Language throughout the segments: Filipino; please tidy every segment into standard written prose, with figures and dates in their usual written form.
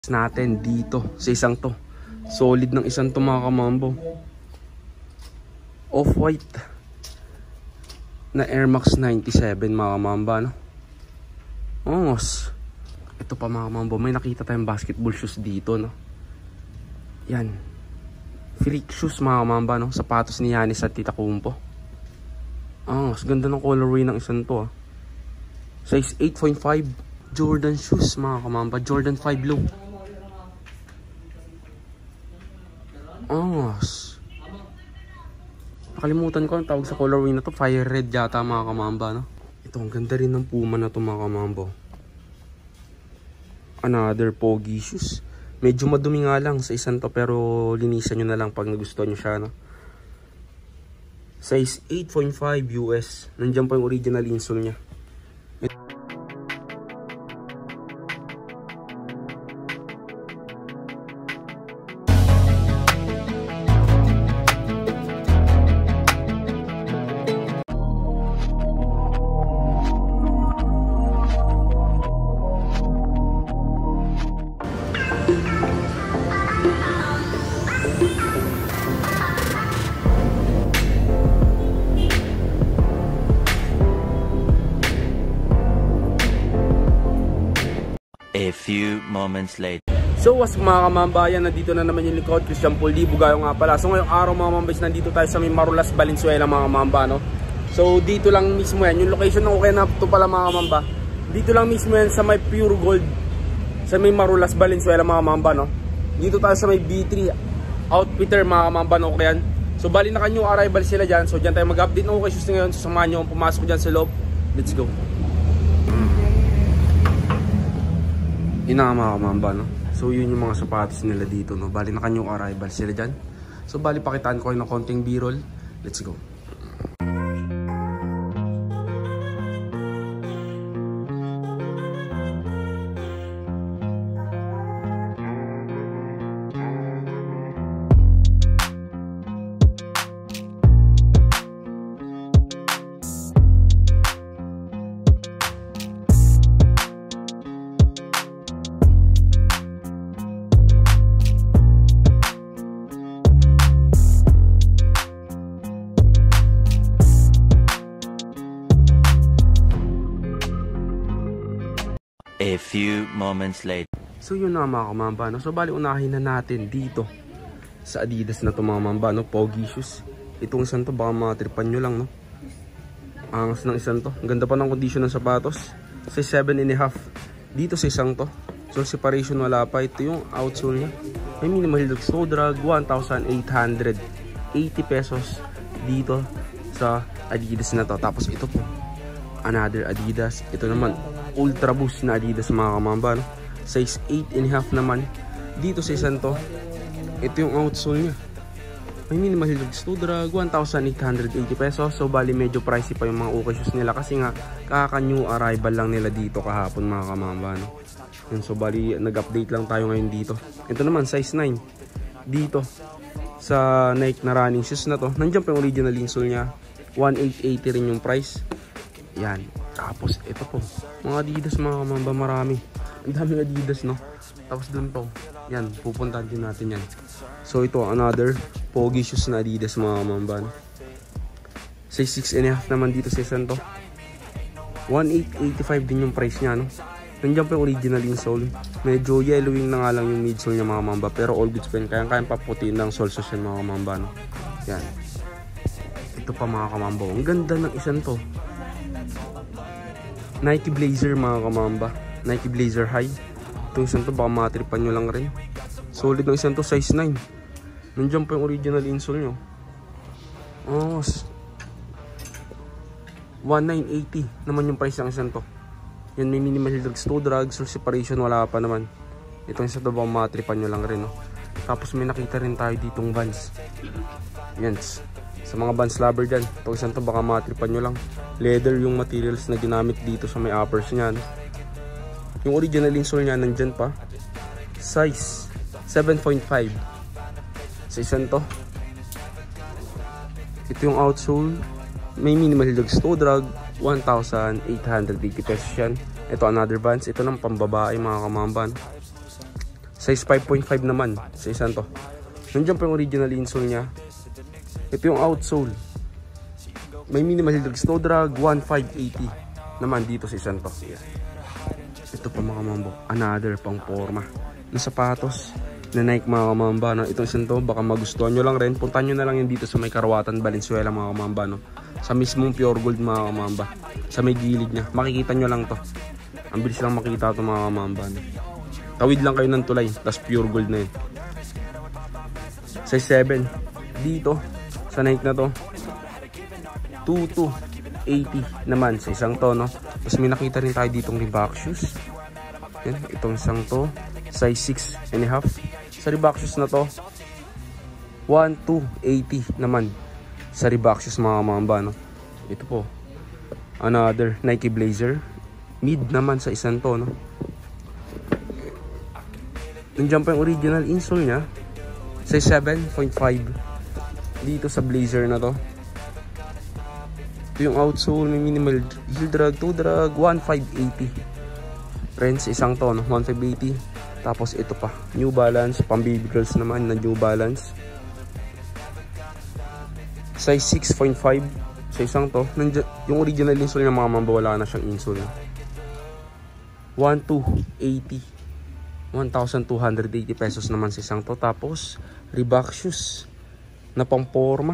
natin dito sa isang to. Solid ng isang to mga kamambo. Off-white na Air Max 97 mga kamamba, no? Ongos. Ito pa mga kamambo, may nakita tayong basketball shoes dito, no? Yan. Freak shoes mga kamamba, no? Sapatos ni Giannis at Antetokounmpo. Ongos, ganda ng colorway ng isang to, ah. Size 8.5 Jordan shoes mga kamamba, Jordan 5 low. Ongos. Nakalimutan ko ang tawag sa colorway na to, fire red yata mga kamamba, no? Ito, ang ganda rin ng Puma na to mga kamambo. Another pogi shoes. Medyo madumi nga lang sa isang to, pero linisan nyo na lang pag nagustuhan nyo siya, no? Size 8.5 US. Nandiyan pa yung original insole nya. A few moments later. So what's mga kamambayan, nandito na naman yung likod, Christian Poldi, Bugayo nga pala. So ngayong araw mga kamambays, nandito tayo sa may Marulas, Valenzuela mga kamamba, no? So dito lang mismo yan, yung location ng okay na ito pala mga kamamba. Dito lang mismo yan sa may Pure Gold, sa may Marulas, Valenzuela mga kamamba, no? Dito tayo sa may B3 Outfitter mga kamamba, no? Okay yan. So bali na kanyang arrival sila dyan. So dyan tayo mag-update ng okay shoes ngayon. So samahan nyo pumasok dyan sa loob. Let's go. Yun na mga kamamba, no? So yun yung mga sapatos nila dito, no? Bali na kanyang arrival sila dyan. So bali pakitaan ko kayo ng konting b-roll. Let's go. A few moments later. So yun na mga kamamba, no? So bali unahin na natin dito sa Adidas na to mga kamamba, no? Pogi shoes. Itong isang to baka matripan nyo lang, no? Angas ng isang to. Ang ganda pa ng condition ng sapatos. Size 7.5 dito sa isang to. So separation wala pa. Ito yung outsole nya. May minimal toe drag, 1,880 pesos dito sa Adidas na to. Tapos ito po, another Adidas. Ito naman Ultra Boost na Adidas mga kamamba, no? Size 8.5 naman dito sa isang to. Ito yung outsole nya. May minimal toe drag, 1,880 pesos. So bali medyo pricey pa yung mga okay shoes nila kasi nga kaka-new arrival lang nila dito kahapon mga kamamba, no? And so bali nag-update lang tayo ngayon dito. Ito naman size 9 dito sa Nike na running shoes na to. Nandiyan pa yung original insole nya, 1,880 rin yung price. Yan. Tapos ito po, mga Adidas mga kamamba, marami. Ang daming Adidas, no? Tapos dun po, yan, pupuntahan din natin yan. So ito, another pogi shoes na Adidas mga kamamba, no? Size 6.5 naman dito sa isang to. 1,885 din yung price nya, no? Nandiyan po yung original insole. Medyo yellowing na nga lang yung midsole nya mga kamamba, pero all goods pen. Kaya paputiin ng sole sauce yan mga kamamba, no? Yan. Ito pa mga kamamba, ang ganda ng isang to. Nike Blazer mga kamamba, Nike Blazer High. Itong isang to baka matripan nyo lang rin. Solid ng isang to, size 9. Nandiyan pa yung original insole nyo. Oh, 1,980 naman yung price ng isang to. Yan, may minimal toe drag, so separation wala pa naman. Itong isang to baka matripan nyo lang rin, no? Tapos may nakita rin tayo ditong Vans. Yan, sa mga Vans lover dyan, itong isang to baka matripan nyo lang. Leather yung materials na ginamit dito sa may uppers nya, no? Yung original insole nya nandyan pa. Size 7.5 sa isang to. Ito yung outsole. May minimal toe drag, 1,880 pesos yan. Ito another Vans. Ito ng pambabae mga kamamban. Size 5.5 naman sa isang to. Nandiyan pa yung original insole niya. Ito yung outsole. May minimal heel drag, slow drag, 1,580 naman dito sa isang to. Ito pa mga mambo, another pang forma na sapatos na Nike mga kamamba, no? Itong isang to, baka magustuhan nyo lang rin. Punta nyo na lang yun dito sa may Karawatan, Valenzuela mga kamamba, no? Sa mismong pure gold mga kamamba, sa may gilid nya, makikita nyo lang to. Ang bilis lang makita ito mga kamamba, no? Tawid lang kayo ng tulay, tas pure gold na yun. Size 7 dito sa Nike na to, 2280 naman sa isang to, no? Tapos may nakita rin tayo ditong Reebok shoes. Yan, itong isang to, size 6.5. Sa Reebok shoes na to, 1,280 naman sa Reebok shoes mga kamamba, no? Ito po, another Nike Blazer, mid naman sa isang to, no? Nandiyan pa yung original insole nya, size 7.5 dito sa Blazer na to. Ito yung outsole, may minimal heel drag, toe drag, 1,580 rin sa isang to, no? 1,580. Tapos ito pa, New Balance, pang baby girls naman na New Balance, size 6.5 sa isang to. Yung original insole niya mga mamba, wala na siyang insole, 1,280 1,280 pesos naman sa isang to. Tapos Reebok shoes na pang forma,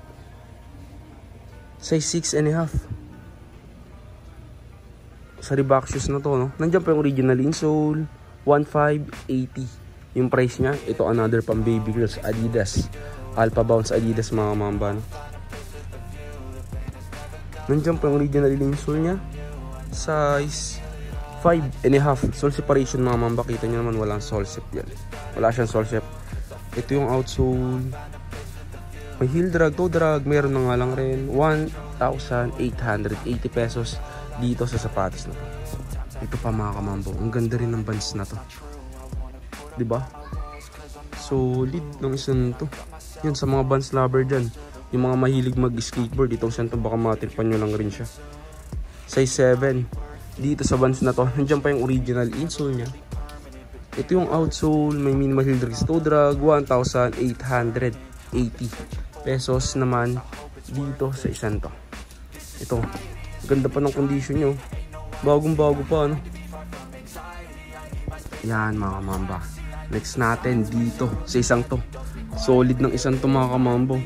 size 6.5 sa Reebok shoes na to, no? Nandiyan pa yung original insole, 1,580 yung price nya. Ito another pang baby girls, Adidas, Alpha Bounce Adidas mga mamba, no? Nandiyan pa yung original insole nya, size 5.5. Sole separation mga mamba, kita nyo naman walang sole sep yan, wala siyang sole sep. Ito yung outsole, may heel drag, toe drag, meron na nga lang rin, 1,880 pesos dito sa sapatos na to. Ito pa mga kamambo, ang ganda rin ng bands na to, diba? Solid ng isang to. Yun sa mga bands lover dyan, yung mga mahilig mag skateboard, itong isang to baka matripan nyo lang rin siya. Size 7 dito sa bands na to. Nandiyan pa yung original insole nya. Ito yung outsole, may minimal heel drag, toe drag, 1,880 pesos naman dito sa isang to. Ito, ganda pa ng condition nyo, bagong bago pa, no? Yan mga kamamba. Next natin dito sa isang to, solid ng isang to mga kamambo,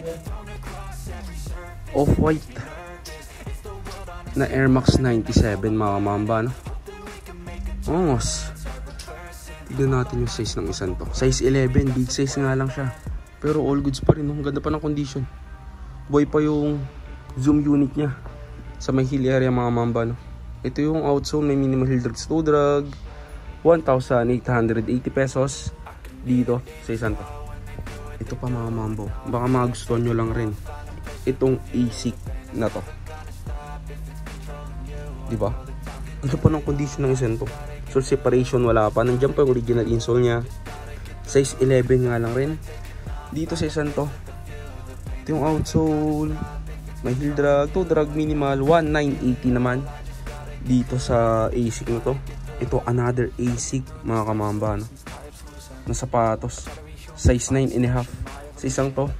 off-white na Air Max 97 mga kamamba, no? Ongos. Tignan natin yung size ng isang to, size 11, big size nga lang siya, pero all goods pa rin, no? Ganda pa ng condition, boy pa yung zoom unit nya sa may heel area mga kamamba, no? Ito yung outsole, may minimal heel drag, toe drag, 1,880 pesos dito sa isang to. Ito pa mga mambo, baka magustuhan nyo lang rin itong ASIC na to, diba? Ano pa ng condition ng isang to, sole separation wala pa. Nandiyan pa yung original insole nya, size 11 nga lang rin dito sa isang to. Ito yung outsole, may heel drag, toe drag, minimal, 1,980 naman dito sa ASIC na to. Ito another ASIC mga kamamba, no? Na sapatos, size 9.5 sa isang to.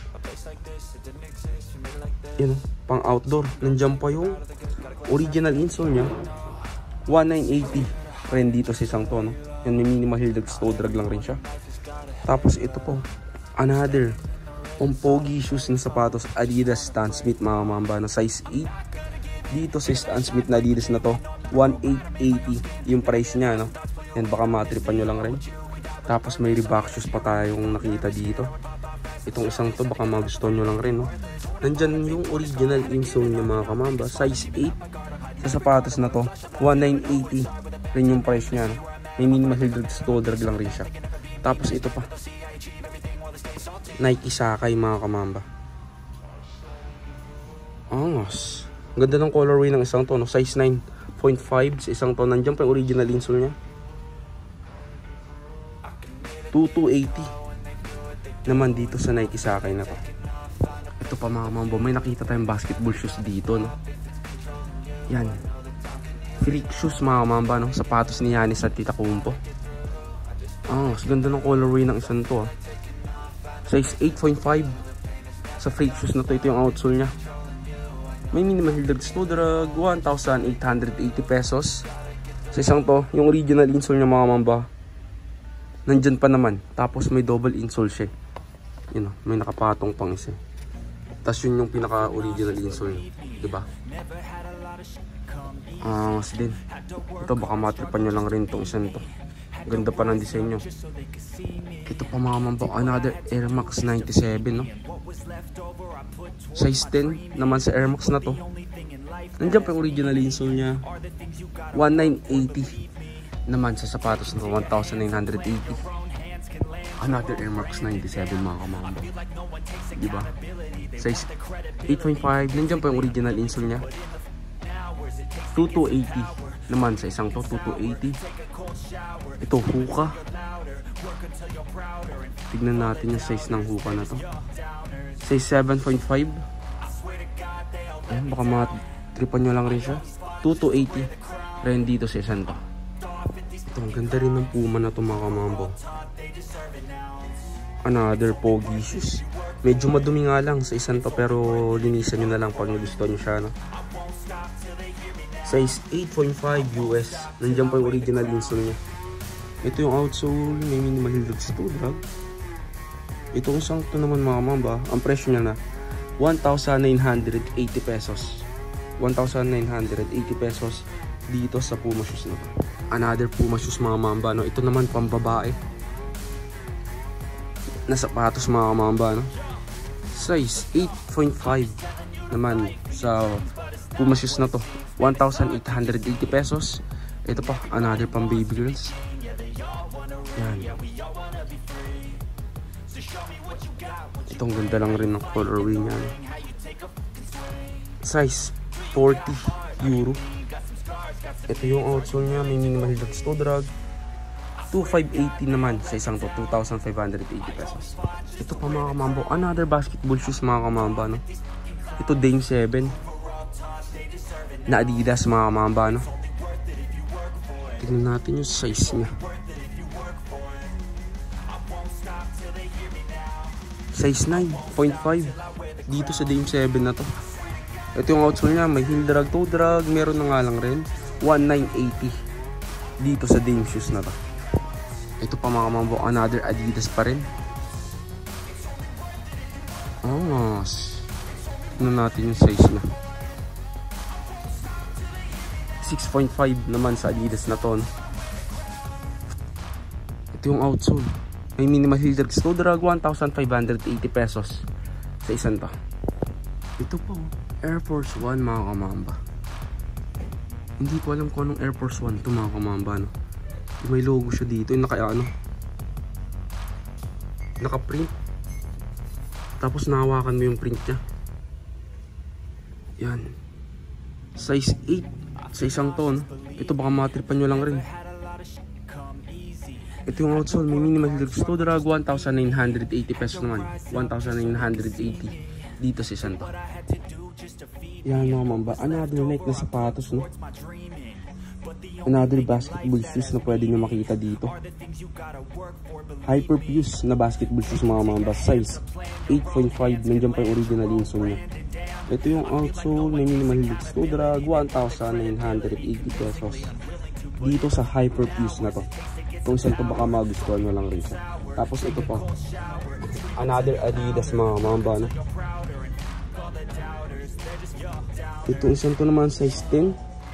Yun, pang outdoor. Nandiyan pa yung original insole nya, 1,980 rin dito sa isang to, no? Yan, may minimal heel drag, toe drag lang rin siya. Tapos ito po, another pang pogi shoes na sapatos, Adidas Stan Smith mga kamamba, na size 8 dito sa Stan Smith na Adidas na to, 1,880 yung price nya, no? Yan, baka matripan nyo lang rin. Tapos may Reebok shoes pa tayong nakita dito. Itong isang to baka magustuhan nyo lang rin, no? Nandyan yung original insole nya mga kamamba, size 8 sa sapatos na to, 1,980 rin yung price nya, no? May minimal heel drag, toe drag lang rin siya. Tapos ito pa, Nike Sakay mga kamamba. Angos. Ganda ng colorway ng isang to, no? Size 9.5 sa isang to. Nandiyan pa yung original insole nya, 2,280 naman dito sa Nike Sakay na to. Ito pa mga mambo, may nakita tayong basketball shoes dito, no? Yan, freak shoes mga mamba, no? Sapatos ni Giannis Antetokounmpo. Mas ganda ng colorway ng isang to. Size 8.5. Sa freight shoes na to, ito yung outsole nya. May minimal heel toe drag, 1,880 pesos. Sa isang to, yung original insole nya mga mamba, nandyan pa naman. Tapos may double insole siya. Yun o, may nakapatong pang isa. Tapos yun yung pinaka original insole nya, diba? Mas din. Ito baka matripan nyo lang rin itong isang to. Ganda pa ng design nyo. Ito pa mga mamba, another Air Max 97, no? Size 10 naman sa Air Max na to. Nandiyan pa yung original insole nya. 1,980 naman sa sapatos na 1,980. Another Air Max 97 mga kamamba. Diba? Size 8.5. Nandiyan pa yung original insole nya. 2,280 naman sa isang to. 2,280. Ito Hoka. Tignan natin yung size ng Hoka na to. Size 7.5. Ayan, baka matripan nyo lang rin siya. 2,280 rin dito sa isang to. Ito, ang ganda rin ng Puma na to mga kamambo. Another pogi shoes. Medyo madumi nga lang sa isang to, pero linisan nyo na lang pag nagustuhan nyo siya, no? Size 8.5 US. Nandiyan pa yung original insole nya. Ito yung outsole. May minimal heel toe drag. Ito isang to naman mga mamba. Ang presyo niya na 1,980 pesos. 1,980 pesos dito sa Puma shoes na to. Another Puma shoes mga mamba, no? Ito naman pambabae na sapatos mga mamba, no? Size 8.5 naman sa Puma shoes na to. 1,880 pesos. Ito pa, another pang baby girls. Yan. Itong ganda lang rin ng colorway niya. Size 40 euro. Ito yung outsole niya. May minimal heel toe drag. 2,580 naman sa isang to. 2,580 pesos. Ito pa mga kamambo. Another basketball shoes mga kamamba, no? Ito Dame 7 na Adidas mga kamamba, no? Tignan natin yung size niya. Size 9.5 dito sa Dame 7 na to. Ito yung outsole niya. May heel drag, toe drag. Meron na nga lang rin 1,980 dito sa Dame shoes na to. Ito pa mga kamambo, another Adidas pa rin. Tignan natin yung size niya. 6.5 naman sa Adidas na to, no? Ito yung outsole. May minimal heel toe drag, 1,580 pesos sa isang to. Ito po, Air Force 1 mga kamamba. Hindi ko alam kung anong Air Force 1 to mga kamamba, no? May logo siya dito, yung naka-print. Tapos nahawakan mo yung print niya. Yan. Size 8 sa isang to, no? Ito baka matripan nyo lang rin. Ito yung outsole. May minimal heel toe drag, 1,980 pesos naman. 1,980 dito sa isang to. Yan mga mamba. Another Nike na sapatos, no? Another basketball shoes na pwede nyo makita dito. Hyperfuse na basketball shoes mga mamba. Size 8.5. Nandiyan pa yung original insole nya. Ito yung outsole. May minimal heel toe drag, 1,980 pesos dito sa Hyperfuse na to. Kung saan to baka magustuhan nyo lang rin siya. Tapos ito pa, another Adidas mga mamba, no? Ito isang to naman, size 10.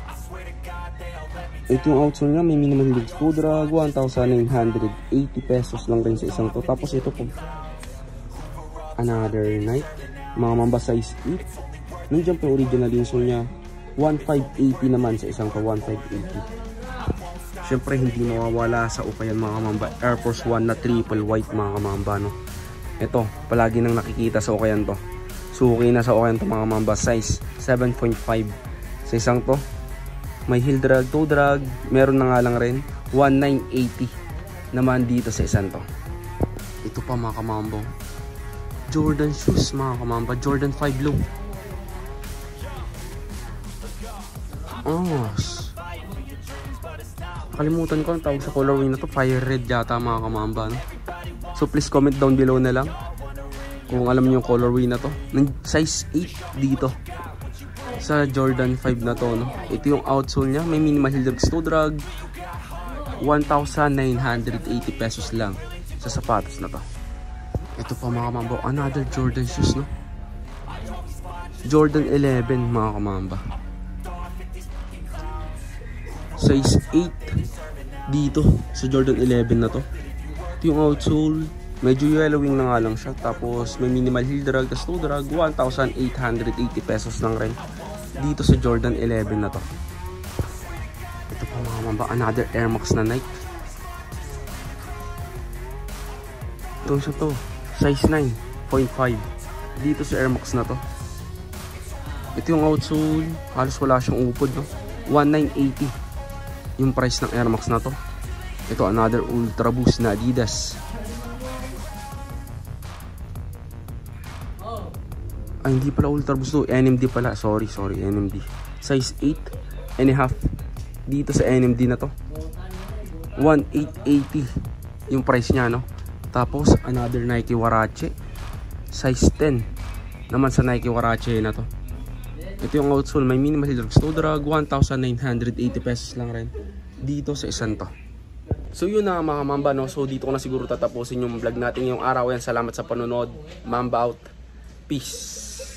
Ito yung outsole nya. May minimal heel toe drag, 1,980 pesos lang rin sa isang to. Tapos ito po, another Nike mga mamba, size 8. Nandiyan po yung original insole nya. 1,580 naman sa isang to. 1,580. Siyempre hindi mawawala sa ukayan mga kamamba, Air Force 1 na triple white mga kamamba, no? Ito, palagi nang nakikita sa ukayan to. Suki na sa ukayan to mga kamamba, size 7.5 sa isang to. May heel drag, toe drag, meron na nga lang rin 1,980 naman dito sa isang to. Ito pa mga kamamba, Jordan shoes mga kamamba, Jordan 5 low. Kalimutan ko ang tawag sa colorway na to. Fire red yata mga kamamba, no? So please comment down below na lang kung alam niyo yung colorway na to. Size 8 dito sa Jordan 5 na to, no? Ito yung outsole niya. May minimal heel toe drag. 1,980 pesos lang sa sapatos na to. Ito pa mga kamamba, another Jordan shoes, no? Jordan 11 mga kamamba. Size 8 dito sa Jordan 11 na to. Ito yung outsole. Medyo yellowing na nga lang siya. Tapos may minimal heel drag, tas toe drag. 1,880 pesos lang rin dito sa Jordan 11 na to. Ito pa mga kamamba, another Air Max na Nike. Ito siya to, size 9.5 dito sa Air Max na to. Ito yung outsole, halos wala siyang upod, no? 1,980 yung price ng Air Max na to. Ito another Ultra Boost na Adidas. Ay, hindi pala Ultra Boost to, NMD pala. Sorry, NMD. Size 8.5 dito sa NMD na to. 1,880 yung price niya, no? Tapos another Nike Huarache. Size 10 naman sa Nike Huarache na to. Ito yung outsole, may minimal heel toe drag, 1,980 pesos lang rin dito sa isang to. So yun na mga mamba, no? So dito ko na siguro tatapusin yung vlog natin ngayong araw. Yan, salamat sa panonood. Mamba out. Peace.